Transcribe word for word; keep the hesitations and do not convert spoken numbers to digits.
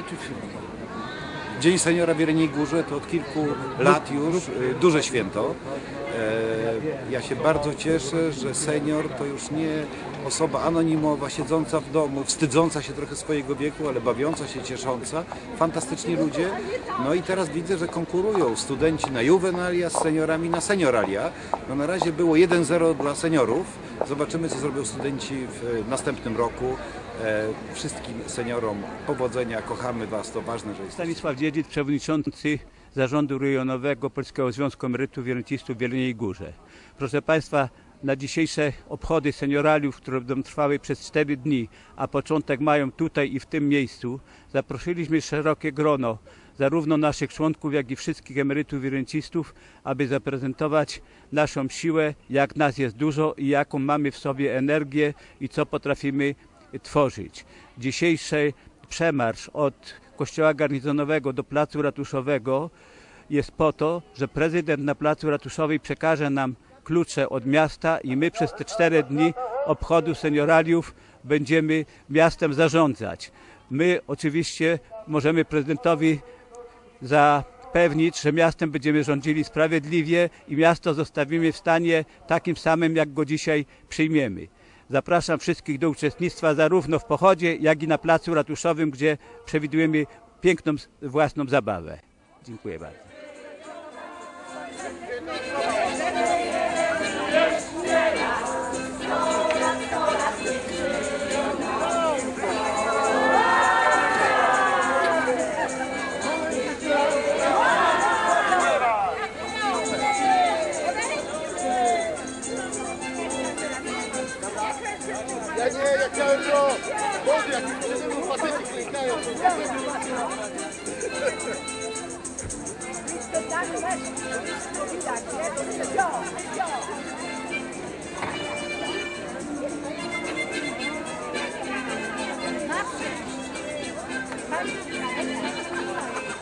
Znaczy, Dzień Seniora w Jeleniej Górze to od kilku lat już duże święto. Ja się bardzo cieszę, że senior to już nie osoba anonimowa, siedząca w domu, wstydząca się trochę swojego wieku, ale bawiąca się, ciesząca. Fantastyczni ludzie. No i teraz widzę, że konkurują studenci na juvenalia z seniorami na senioralia. No na razie było jeden zero dla seniorów. Zobaczymy, co zrobią studenci w następnym roku. Wszystkim seniorom powodzenia, kochamy Was, to ważne, że jest. Stanisław Dziedzic, przewodniczący Zarządu Rejonowego Polskiego Związku Emerytów i Rencistów w Jeleniej Górze. Proszę Państwa, na dzisiejsze obchody senioraliów, które będą trwały przez cztery dni, a początek mają tutaj i w tym miejscu, zaprosiliśmy szerokie grono zarówno naszych członków, jak i wszystkich emerytów i rencistów, aby zaprezentować naszą siłę, jak nas jest dużo i jaką mamy w sobie energię i co potrafimy tworzyć. Dzisiejszy przemarsz od Kościoła Garnizonowego do Placu Ratuszowego jest po to, że prezydent na Placu Ratuszowej przekaże nam klucze od miasta i my przez te cztery dni obchodu senioraliów będziemy miastem zarządzać. My oczywiście możemy prezydentowi zapewnić, że miastem będziemy rządzili sprawiedliwie i miasto zostawimy w stanie takim samym, jak go dzisiaj przyjmiemy. Zapraszam wszystkich do uczestnictwa zarówno w pochodzie, jak i na Placu Ratuszowym, gdzie przewidujemy piękną własną zabawę. Dziękuję bardzo. Ja nie, ja chciałem to... Boże, jak żeby mu faceci klikają. Thank you.